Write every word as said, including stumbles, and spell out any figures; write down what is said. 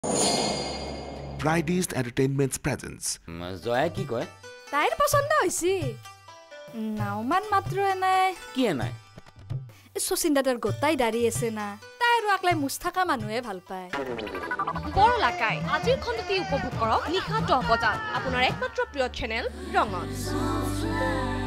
Fridays Entertainment's presence. Jaya কি কয়? তাইৰ পছন্দ হৈছে। নাওমান মাত্ৰ এনাই কি নাই? শচীন দাদাৰ গোটাই দাঁড়ি আছে না। তাই আৰু আকলাই মুছ থকা মানুহে ভাল পায়। বৰলাকাই আজিৰ খণ্ডটি উপভোগ কৰক নিশা দহ বজাত আপোনাৰ একমাত্ৰ প্ৰিয় চেনেল ৰঙত।